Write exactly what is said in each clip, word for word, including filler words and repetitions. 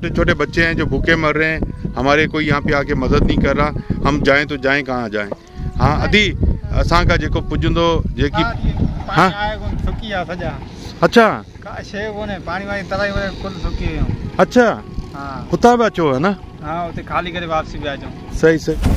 छोटे छोटे बच्चे हैं जो भूखे मर रहे हैं, हमारे कोई यहाँ पे आके मदद नहीं कर रहा। हम जाएं तो जाएं कहाँ जाएं। हाँ अदी असां का जेको पुजंदो जेकी हाँ अच्छा पानी वाली तराई कुल सुकी अच्छा हाँ हुता भी अचो है ना। हाँ उते खाली करे वापसी भी आ जाओ। सही सही।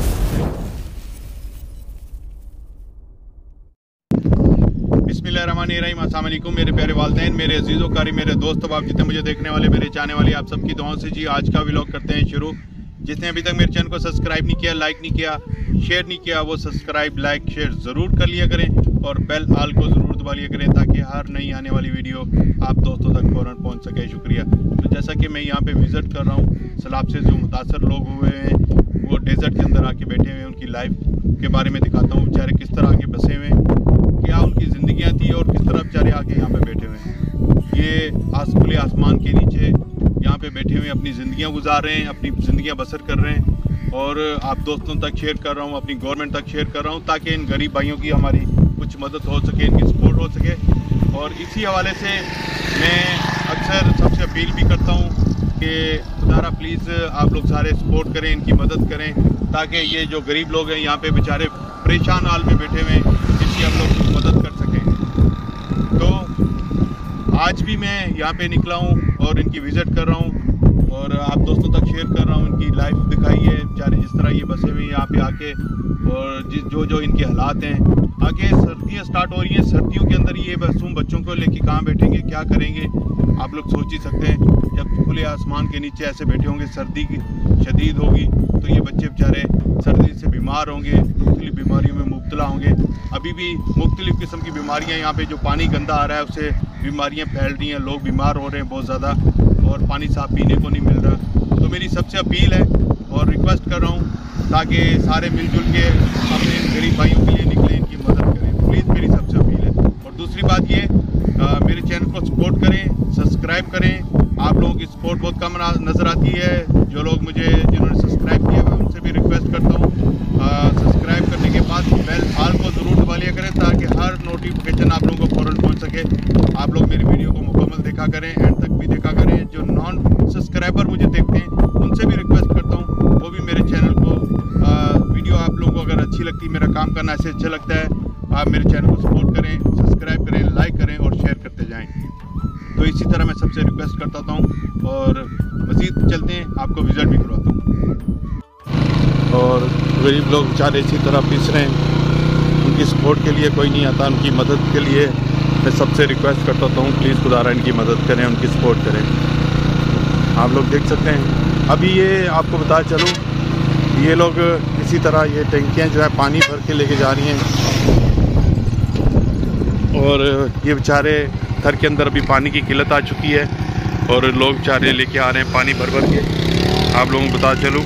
बिस्मिल्लाहिर्रहमानिर्रहीम, अस्सलाम वालेकुम मेरे प्यारे वालिदैन, मेरे अजीज़ों कारी, मेरे दोस्त आप जितने मुझे देखने वाले, मेरे चाहने वाले, आप सबकी दुआओं से जी आज का व्लॉग करते हैं शुरू। जिसने अभी तक मेरे चैनल को सब्सक्राइब नहीं किया, लाइक नहीं किया, शेयर नहीं किया, वो सब्सक्राइब लाइक शेयर ज़रूर कर लिया करें और बेल आल को ज़रूर दबा लिया करें ताकि हर नई आने वाली वीडियो आप दोस्तों तक फ़ौरन पहुंच सके। शुक्रिया। तो जैसा कि मैं यहाँ पे विज़िट कर रहा हूँ, सैलाब से जो मुतासर लोग हुए हैं वो डेजर्ट के अंदर आके बैठे हुए हैं, उनकी लाइफ के बारे में दिखाता हूँ। बेचारे किस तरह आके बसे हुए हैं, क्या उनकी ज़िंदगियाँ थी और किस तरह बेचारे आके यहाँ पे बैठे हुए हैं। ये आस खुले आसमान के नीचे यहाँ पे बैठे हुए अपनी ज़िंदगियाँ गुजार रहे हैं, अपनी ज़िंदगियाँ बसर कर रहे हैं और आप दोस्तों तक शेयर कर रहा हूँ, अपनी गवर्नमेंट तक शेयर कर रहा हूँ ताकि इन गरीब भाइयों की हमारी कुछ मदद हो सके, इनकी सपोर्ट हो सके। और इसी हवाले से मैं अक्सर सबसे अपील भी करता हूँ कि खुदारा प्लीज़ आप लोग सारे सपोर्ट करें, इनकी मदद करें ताकि ये जो गरीब लोग हैं यहाँ पे बेचारे परेशान हाल में बैठे हुए हैं, इनकी हम लोग मदद कर सकें। तो आज भी मैं यहाँ पे निकला हूँ और इनकी विज़िट कर रहा हूँ और आप दोस्तों तक शेयर कर रहा हूँ। इनकी लाइफ दिखाई है बेचारे जिस तरह ये बसे हुए यहाँ पे आके और जिस जो जो इनके हालात हैं। आगे सर्दियाँ स्टार्ट हो रही हैं, सर्दियों के अंदर ये मासूम बच्चों को लेके कहाँ बैठेंगे, क्या करेंगे, आप लोग सोच ही सकते हैं। जब खुले आसमान के नीचे ऐसे बैठे होंगे, सर्दी की शदीद होगी तो ये बच्चे बेचारे सर्दी से बीमार होंगे, मुख्तलिफ बीमारियों में मुब्तला होंगे। अभी भी मुख्तलिफ़ किस्म की बीमारियाँ यहाँ पे जो पानी गंदा आ रहा है उससे बीमारियाँ फैल रही हैं, लोग बीमार हो रहे हैं बहुत ज़्यादा और पानी साफ पीने को नहीं मिल रहा। तो मेरी सबसे अपील है और रिक्वेस्ट कर रहा हूँ ताकि सारे मिलजुल के अपने गरीब भाइयों के लिए निकलें, इनकी मदद करें, प्लीज़ मेरी सबसे अपील है। और दूसरी बात ये आ, मेरे चैनल को सपोर्ट करें, सब्सक्राइब करें। आप लोगों की सपोर्ट बहुत कम नज़र आती है। जो लोग मुझे जिन्होंने सब्सक्राइब किया मैं उनसे भी रिक्वेस्ट करता हूँ सब्सक्राइब करने के बाद बेल आल को ज़रूर दबा लिया करें ताकि हर नोटिफिकेशन आप लोगों को फ़ौरन पहुँच सके। आप लोग मेरी वीडियो को मुकम्मल देखा करें, एंड तक भी देखा करें। जो नॉन सब्सक्राइबर मुझे देखते हैं उनसे भी रिक्वेस्ट करता हूँ वो भी मेरे चैनल को आ, वीडियो आप लोगों को अगर अच्छी लगती, मेरा काम करना ऐसे अच्छा लगता है, आप मेरे चैनल को सपोर्ट करें, सब्सक्राइब करें, लाइक करें और शेयर करते जाएं। तो इसी तरह मैं सबसे रिक्वेस्ट करता हूँ और मज़ीद चलते हैं, आपको विज़िट भी करवाता हूँ। और गरीब लोग बेचारे इसी तरह पिस रहे हैं, उनकी सपोर्ट के लिए कोई नहीं आता, उनकी मदद के लिए मैं सबसे रिक्वेस्ट करता हूँ प्लीज़ खुदारा इनकी मदद करें, उनकी सपोर्ट करें। आप लोग देख सकते हैं अभी ये आपको बता चलूँ, ये लोग इसी तरह ये टंकियाँ जो है पानी भर के लेके जा रही हैं और ये बेचारे घर के अंदर अभी पानी की किल्लत आ चुकी है और लोग बेचारे लेके आ रहे हैं पानी भर भर के। आप लोगों को बता चलूँ,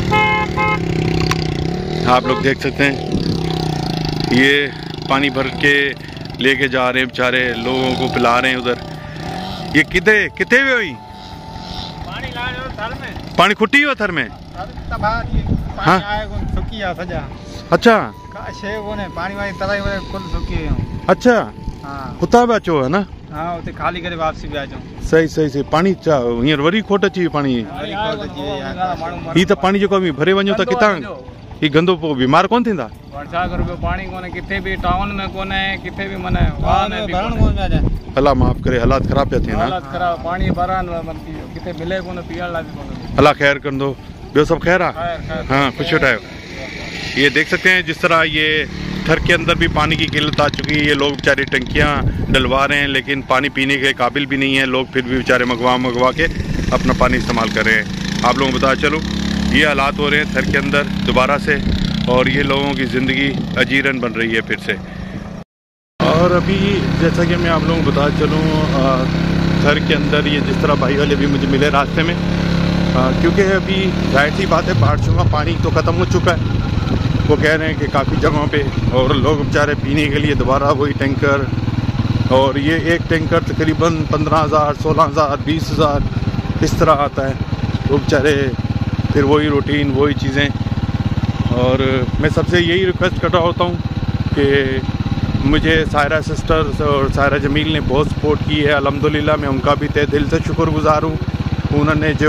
आप लोग देख सकते हैं ये पानी भर के लेके जा रहे हैं, बेचारे लोगों को पिला रहे हैं उधर। ये कितने कितने भी हुई पानी ला रहे हो थर में, पानी खुटी हो थर में हाँ अच्छा पानी वाली तराई कुल सुकी अच्छा हाँ हुता भी अचो है ना। हाँ उते खाली करे वापसी भी आ जाओ। सही सही सही। पानी हींअर वरी खोट अची पानी, ही त पानी जेको भरे वञो त किथां ही गंदो पोइ बीमार कोन थींदा। वर्षा करो पानी कोने किथे भी टाउन में कोने किथे भी मने वाह में भरण कोन जाए। अल्लाह माफ करे, हालात खराब पिया थियन, हालात खराब, पानी भरान किथे मिले कोने पीअण लाइ कोने। अल्लाह खैर कंदो। ॿियो सभु खैर आहे? हाँ खुश वेठा। ये देख सकते हैं जिस तरह ये थर के अंदर भी पानी की किल्लत आ चुकी है। ये लोग बेचारे टंकियां डलवा रहे हैं लेकिन पानी पीने के काबिल भी नहीं है, लोग फिर भी बेचारे मंगवा मंगवा के अपना पानी इस्तेमाल कर रहे हैं। आप लोगों को बता चलो ये हालात हो रहे हैं थर के अंदर दोबारा से और ये लोगों की ज़िंदगी अजीरन बन रही है फिर से। और अभी जैसा कि मैं आप लोगों को बता चलूँ थर के अंदर ये जिस तरह भाई वाले भी मुझे मिले रास्ते में, क्योंकि अभी जाहिर सी बात है बारिशों का पानी तो ख़त्म हो चुका है। वो कह रहे हैं कि काफ़ी जगहों पे और लोग बेचारे पीने के लिए दोबारा वही टैंकर, और ये एक टैंकर तकरीबन पंद्रह हज़ार सोलह हज़ार बीस हज़ार इस तरह आता है। तो बेचारे फिर वही रूटीन वही चीज़ें। और मैं सबसे यही रिक्वेस्ट कर रहा होता हूँ कि मुझे सायरा सिस्टर्स और सायरा जमील ने बहुत सपोर्ट की है, अल्हम्दुलिल्लाह मैं उनका भी तहे दिल से शुक्रगुज़ार हूँ। उन्होंने जो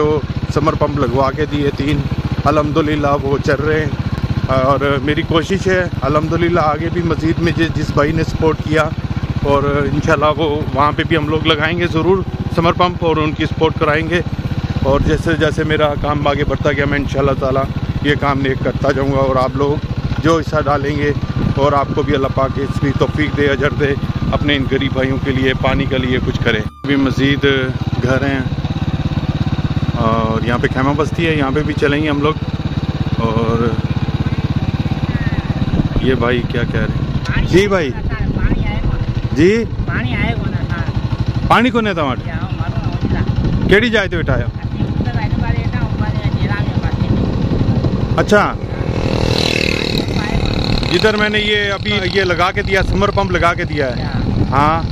समर पंप लगवा के दिए तीन, अल्हम्दुलिल्लाह वो चल रहे हैं। और मेरी कोशिश है अल्हम्दुलिल्लाह आगे भी मस्जिद में जिस जिस भाई ने सपोर्ट किया, और इंशाल्लाह वो वहाँ पे भी हम लोग लगाएंगे ज़रूर समर पंप और उनकी सपोर्ट कराएंगे। और जैसे जैसे मेरा काम आगे बढ़ता गया मैं इंशाल्लाह ताला ये काम नेक करता जाऊँगा, और आप लोग जो हिस्सा डालेंगे और आपको भी अल्लाह पाक इसकी तौफीक दे, अजर दे, अपने इन गरीब भाइयों के लिए पानी के लिए कुछ करें। अभी मज़ीद घर हैं और यहाँ पे खैमा बस्ती है, यहाँ पे भी चलेंगे हम लोग। और ये भाई क्या कह रहे हैं? जी भाई जी पानी आएगा ना, पानी को नहीं था केड़ी जाए तो बेटा आया। अच्छा, जिधर मैंने ये अभी ये लगा के दिया, समर पंप लगा के दिया है। हाँ,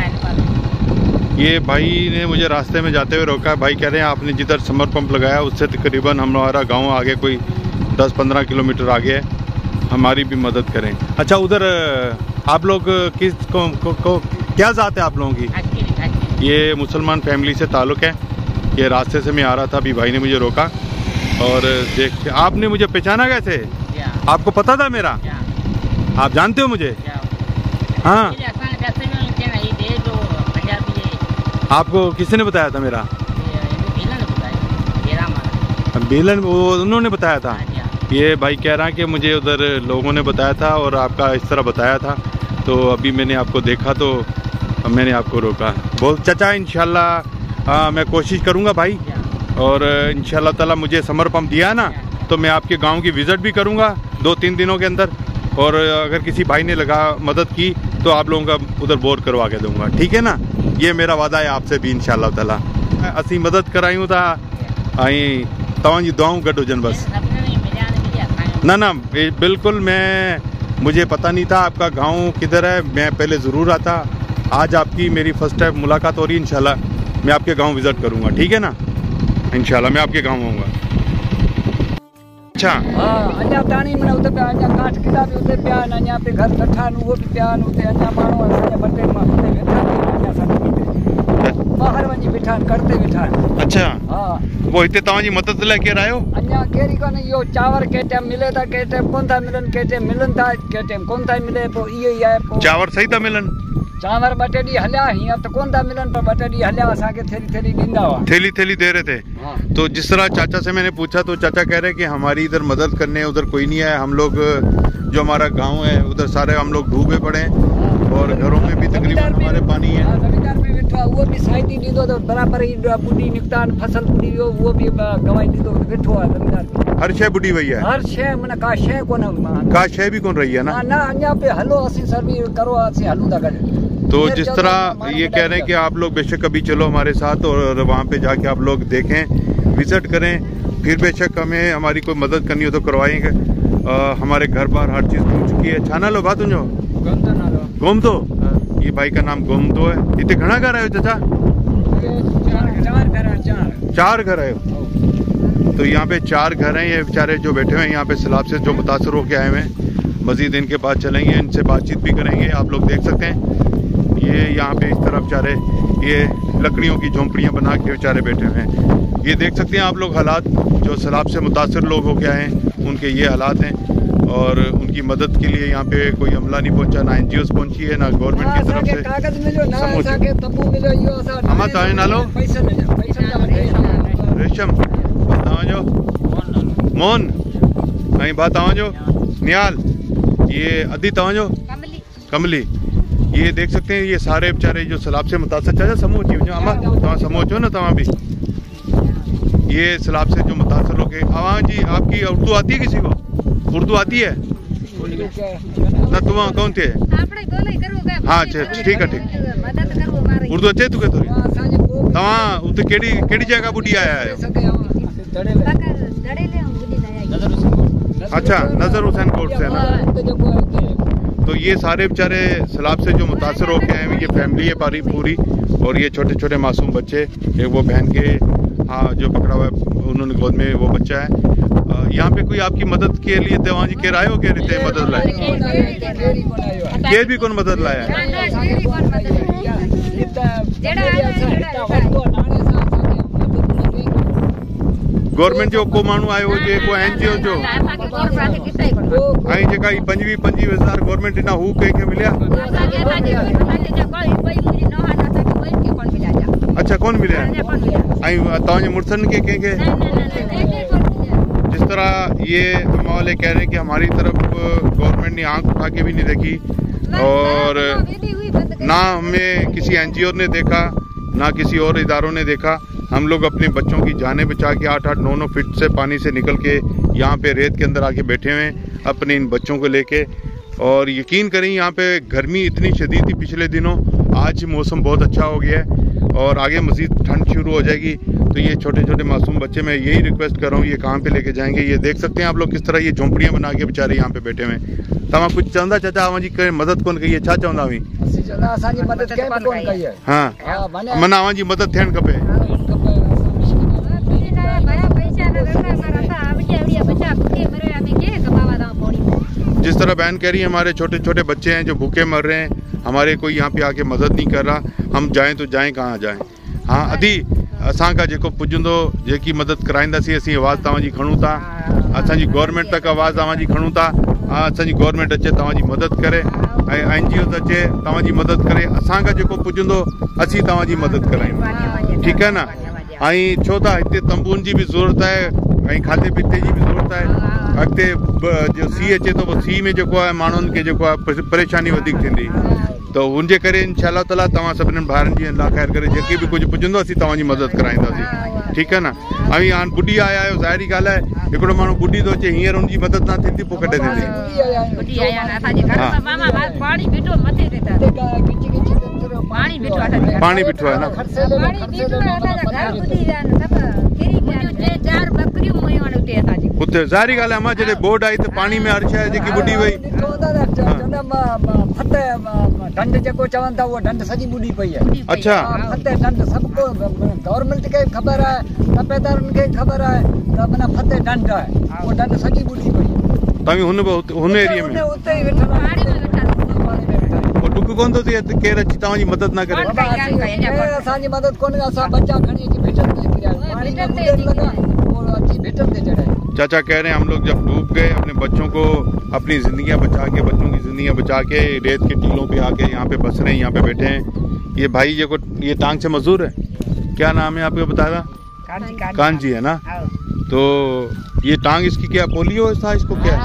ये भाई ने मुझे रास्ते में जाते हुए रोका है। भाई कह रहे हैं आपने जिधर समर पंप लगाया उससे तकरीबन हमारा गांव आगे कोई दस पंद्रह किलोमीटर आगे है, हमारी भी मदद करें। अच्छा, उधर आप लोग किस को, को, को क्या जात है आप लोगों की? ये मुसलमान फैमिली से ताल्लुक़ है। ये रास्ते से मैं आ रहा था, अभी भाई ने मुझे रोका और देख, आपने मुझे पहचाना कैसे? आपको पता था मेरा? आप जानते हो मुझे? हाँ, आपको किसने बताया था मेरा? बेलन, वो उन्होंने बताया था। ये भाई कह रहा है कि मुझे उधर लोगों ने बताया था और आपका इस तरह बताया था, तो अभी मैंने आपको देखा तो मैंने आपको रोका। बोल चाचा इंशाल्लाह मैं कोशिश करूँगा भाई, और इंशाल्लाह ताला मुझे समर पंप दिया है ना, तो मैं आपके गांव की विज़िट भी करूँगा दो तीन दिनों के अंदर, और अगर किसी भाई ने लगा मदद की तो आप लोगों का उधर बोर करवा के दूँगा, ठीक है ना? ये मेरा वादा है आपसे भी इंशाल्लाह ताला। असी मदद करायूँ था आई तव्हांजी दुआऊं गॾु हुजनि बस। ना ना बिल्कुल, मैं मुझे पता नहीं था आपका गांव किधर है, मैं पहले ज़रूर आता। आज आपकी मेरी फर्स्ट टाइम मुलाकात हो रही है, इंशाल्लाह मैं आपके गांव विज़िट करूंगा, ठीक है ना? इंशाल्लाह मैं आपके गांव आऊँगा। अच्छा, हां, अञा ताणी मने उते पे अञा काठ किला भी उते पिया, अञा पे घर कठा न वो भी पिया, उते अञा माण्हू असांजे बटे मां उते वेठा अञा साडे बाहर वञी वेठा करते वेठा। अच्छा, हां, वो हिते तव्हांजी मदद लाइ केरु आयो? अञा केरी कोन, इहो चांवर के टाइम मिले था, के टाइम कोन था मिलन, के टाइम मिलन था, के टाइम कोन था मिले, पो इहो ई आहे। पो चांवर सही था मिलन? चांवर बटे डी हलिया हीअं त कोन था मिलन, पर बटे डी हलिया असांखे थेली थेली ॾींदा हुआ, थेली थेली दे रहे थे। हाँ। तो जिस तरह चाचा से मैंने पूछा तो चाचा कह रहे कि हमारी इधर मदद करने उधर कोई नहीं है, हम लोग जो हमारा गांव है उधर सारे हम लोग डूबे पड़े हैं और घरों में भी तकरीबन हमारे पानी है। जमींदार में वेठो वो भी साइती ॾींदो तो बराबर ही बुडी निकतान फसल बुडी वो भी गवाई ॾींदो वेठो आहे जमींदार। हर शइ बुडी वई है, हर शइ मने का शइ कोन, का शइ भी कोन रही है ना? ना अञा पे हलो असी सर्वी करो, असी हलूं था गॾु। तो जिस तरह ये कह रहे हैं कि आप लोग बेशक अभी चलो हमारे साथ और वहाँ पे जाके आप लोग देखें, विजिट करें, फिर बेशक हमें हमारी कोई मदद करनी हो तो करवाएंगे। हमारे घर बार हर चीज़ पहुँच चुकी है। छाना लो बात उन्जो गोम तो ये भाई का नाम गोम तो है। इतने घना घर आयो चाचा? चार घर आयो। तो यहाँ पे चार घर हैं, ये बेचारे जो बैठे हुए हैं यहाँ पे सैलाब से जो मुतासर होके आए हुए हैं। मजीद इनके पास चलेंगे, इनसे बातचीत भी करेंगे। आप लोग देख सकते हैं ये यहाँ पे इस तरफ बेचारे ये लकड़ियों की झोंपड़ियाँ बना के बेचारे बैठे हुए हैं। ये देख सकते हैं आप लोग हालात, जो सैलाब से मुतासर लोग होके आए हैं उनके ये हालात हैं, और उनकी मदद के लिए यहाँ पे कोई अमला नहीं पहुँचा, ना एन जी ओज़ पहुँची है, ना गवर्नमेंट की तरफ से। नालो रेशम तव्हांजो मोहन ऐं भाउ तव्हांजो निहाल, ये अदी तव्हांजो कमली। ये देख सकते हैं ये सारे बेचारे जो सैलाब से मुतासर, चाचा समूह अची वञो, अमा तव्हां समूह अचो न तव्हां भी। ये सैलाब से जो मुतासर हो गए। आवाज़ जी आपकी उर्दू आती है किसी को? उर्दू आती है ना? तुम कौन थे? हाँ अच्छा ठीक है, ठीक। उर्दू अचे तुके थोड़ी? तव्हां उते केड़ी केड़ी जगह बुढ़ी आया आयो? अच्छा, नजर हुसैन कोट से ना। तो ये सारे बेचारे सैलाब से जो मुतासर होके आए हैं, ये फैमिली है पारी पूरी, और ये छोटे छोटे मासूम बच्चे, एक वो बहन के हाँ जो पकड़ा हुआ है उन्होंने गोद में वो बच्चा है। यहाँ पे कोई आपकी मदद के लिए तव्हां जी केर आयो? केर हिते मदद लाए? केर भी कौन मदद लाया? गवर्नमेंट जो को माण्हू आयो हुजे को एनजीओ जो ऐं जेका ई पंजवीह पंजवीह हज़ार गवर्नमेंट ॾिना हू कंहिंखे मिलिया? अच्छा कोन मिलिया। ऐं तव्हांजे मुड़ुसनि खे कंहिंखे? जिस तरह ये अम्मा वाले कह रहे हैं कि हमारी तरफ गवर्नमेंट ने आंख उठा के भी नहीं देखी और ना हमें किसी एनजीओ ने देखा ना किसी और इदारों ने देखा। हम लोग अपने बच्चों की जानें बचा के आठ आठ नौ नौ फीट से पानी से निकल के यहाँ पे रेत के अंदर आके बैठे हुए हैं अपने इन बच्चों को लेके। और यकीन करें यहाँ पे गर्मी इतनी शदीद थी पिछले दिनों, आज मौसम बहुत अच्छा हो गया है और आगे मज़ीद ठंड शुरू हो जाएगी। तो ये छोटे छोटे मासूम बच्चे, मैं यही रिक्वेस्ट कर रहा हूँ, ये कहाँ पे लेके जाएंगे? ये देख सकते हैं आप लोग किस तरह ये झोंपड़ियाँ बना के बेचारे यहाँ पे बैठे हुए हैं। तव्हां कुछ चवंदा चाचा अवां जी मदद कोन कई? छा चवंदा हुई? हाँ माना अवां जी मदद थियणु खपे। जिस तरह बहन कह रही है हमारे छोटे छोटे बच्चे हैं जो भूखे मर रहे हैं, हमारे कोई यहाँ पे आके मदद नहीं कर रहा, हम जाएं तो जाएं कहाँ जाएं? हाँ अधी असांखा जेको पुॼंदो जेकी मदद कराईंदासीं असीं आवाज़ तव्हांजी खणूं था, असांजी गवर्नमेंट तक आवाज़ तव्हांजी खणूं था। असांजी गवर्नमेंट अचे तव्हांजी मदद करे ऐं एन जी ओस अचे तव्हांजी मदद करे, असांखा जेको पुॼंदो असीं तव्हांजी मदद करायूं, ठीकु आहे न? ऐं छो त हिते तंबुनि जी बि ज़रूरत आहे ऐं खाधे पीते जी बि ज़रूरत आहे। अॻिते जो सीउ अचे थो सीउ में जेको आहे माण्हुनि खे जेको आहे परेशानी वधीक थींदी, तो उनजे करे इंशाअल्लाह ताला तव्हां सभिनीनि भाइरनि जी अल्लाह ख़ैर करे जेकी बि कुझु पुॼंदो असीं तव्हांजी मदद कराईंदासीं, ठीकु आहे न? ऐं हाणे ॿुढी आया आहियो, ज़ाहिरी ॻाल्हि आहे हिकिड़ो माण्हू ॿुढी थो अचे हींअर हुनजी मदद न थींदी पोइ कॾहिं थींदी? पाणी बीठो आहे न? उते ज़ाहिरी ॻाल्हि आहे मां जॾहिं बोर्ड आई त पाणी में हर शइ जेकी ॿुढी वई ढंढ जेको चवनि था उहो ढंढ सॼी ॿुॾी पई आहे। अच्छा फतेह ढंढ सबको गवर्नमेंट खे ख़बर आहे, तपेदारनि खे ख़बर आहे त माना फतेह ढंढ आहे, उहो ढंढ सॼी ॿुॾी पई आहे। तव्हां हुन हुन एरिया में उते ई वेठा डुक कोन थो थिए केरु अची तव्हांजी मदद न करे? असांजी मदद कोन्हे, असां बच्चा खणी अची भेटनि ते किरिया पाणी में गुज़र लगा और अची भेटनि ते चढ़ाए। चाचा कह रहे हैं हम लोग जब डूब गए अपने बच्चों को अपनी जिंदगियां बचा के बच्चों की जिंदगियां बचा के रेत के टीलों पे आके यहाँ पे बस रहे हैं, यहाँ पे बैठे हैं। ये भाई जो ये टांग से मजदूर है, क्या नाम है आपको बताया? कांजी है ना? तो ये टांग इसकी क्या पोलियो था इसको क्या?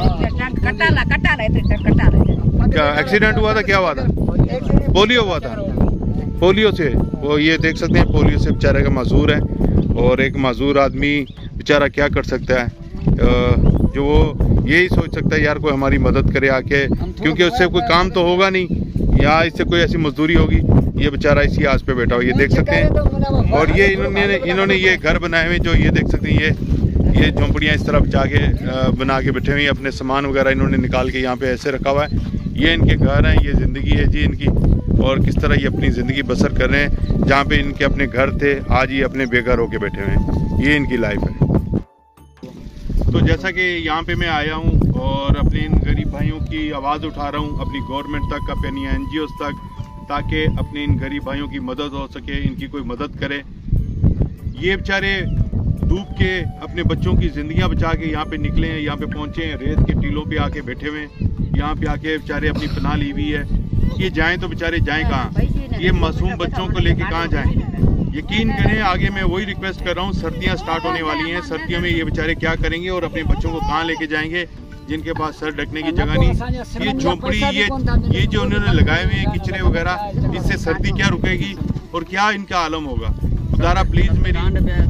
क्या एक्सीडेंट हुआ था, क्या हुआ था? पोलियो हुआ था। पोलियो से वो ये देख सकते हैं पोलियो से बेचारे का माजूर है और एक माजूर आदमी बेचारा क्या कर सकता है, जो वो यही सोच सकता है यार कोई हमारी मदद करे आके, क्योंकि उससे कोई काम तो होगा नहीं या इससे कोई ऐसी मजदूरी होगी। ये बेचारा इसी आस पे बैठा हो, ये देख सकते हैं। और ये इन्होंने इन्होंने ये घर बनाए हुए जो ये देख सकते हैं, ये ये झोंपड़ियाँ इस तरफ जाके बना के बैठे हुए हैं, अपने सामान वगैरह इन्होंने निकाल के यहाँ पे ऐसे रखा हुआ है। ये इनके घर हैं, ये ज़िंदगी है जी इनकी, और किस तरह ये अपनी ज़िंदगी बसर कर रहे हैं। जहाँ पे इनके अपने घर थे आज ये अपने बेघर होके बैठे हुए हैं, ये इनकी लाइफ है। तो जैसा कि यहाँ पे मैं आया हूँ और अपने इन गरीब भाइयों की आवाज़ उठा रहा हूँ अपनी गवर्नमेंट तक, अपनी एन जी ओज़ तक, ताकि अपने इन गरीब भाइयों की मदद हो सके, इनकी कोई मदद करे। ये बेचारे डूब के अपने बच्चों की ज़िंदगियाँ बचा के यहाँ पे निकले हैं, यहाँ पे पहुँचे हैं, रेत के टीलों पे आके बैठे हुए हैं। यहाँ पे आके बेचारे अपनी पनाह ली हुई है। ये जाएं तो बेचारे जाएं कहाँ? ये मासूम बच्चों को लेके कहाँ जाएं? यकीन करें आगे मैं वही रिक्वेस्ट कर रहा हूँ, सर्दियाँ स्टार्ट होने वाली हैं, सर्दियों में ये बेचारे क्या करेंगे और अपने बच्चों को कहाँ लेके जाएंगे जिनके पास सर ढकने की जगह नहीं। ये झोंपड़ी ये ये जो उन्होंने लगाए हुए हैं किचरे वगैरह, इससे सर्दी क्या रुकेगी और क्या इनका आलम होगा? खुदारा प्लीज मेरी।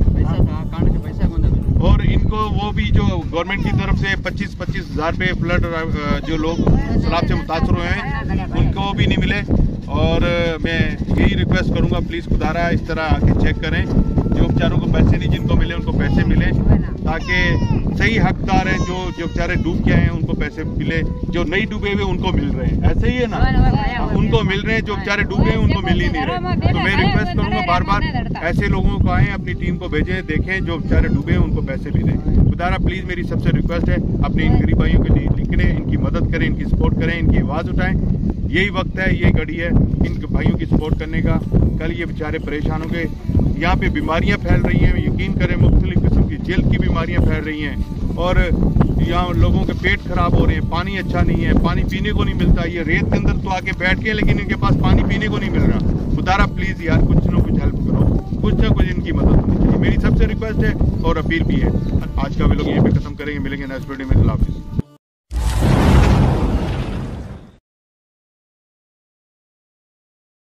और इनको वो भी जो गवर्नमेंट की तरफ से पच्चीस पच्चीस हजार पे फ्लड जो लोग सैलाब से मुतासर हुए हैं उनको भी नहीं मिले। और मैं यही रिक्वेस्ट करूंगा प्लीज़ खुदारा इस तरह आके चेक करें, जो बेचारों को पैसे नहीं जिनको मिले उनको पैसे मिले, ताकि सही हकदार है जो जो बेचारे डूब के आए हैं उनको पैसे मिले, जो नहीं डूबे हुए उनको मिल रहे हैं। ऐसे ही है ना, उनको मिल रहे हैं, जो बेचारे डूबे हैं उनको मिल ही नहीं रहे। तो मैं रिक्वेस्ट करूंगा बार बार ऐसे लोगों को आए अपनी टीम को भेजें, देखें जो बेचारे डूबे हैं उनको पैसे मिले। खुदारा प्लीज़ मेरी सबसे रिक्वेस्ट है अपने इन गरीब भाइयों के लिए लिखने, इनकी मदद करें, इनकी सपोर्ट करें, इनकी आवाज़ उठाएं। यही वक्त है, ये घड़ी है इन भाइयों की सपोर्ट करने का। कल ये बेचारे परेशान हो गए, यहाँ पे बीमारियाँ फैल रही हैं, यकीन करें मुख्तलिफ गिल्ट की बीमारियां फैल रही हैं और यहाँ लोगों के पेट खराब हो रहे हैं, पानी अच्छा नहीं है, पानी पीने को नहीं मिलता। ये रेत के अंदर तो आके बैठ गए लेकिन इनके पास पानी पीने को नहीं मिल रहा। खुदारा प्लीज़ यार कुछ ना कुछ हेल्प करो, कुछ ना कुछ इनकी मदद होनी चाहिए। मेरी सबसे रिक्वेस्ट है और अपील भी है। आज का वीडियो यहीं पे खत्म करेंगे, मिलेंगे नेक्स्ट वीडियो में। अल्लाह हाफिज़।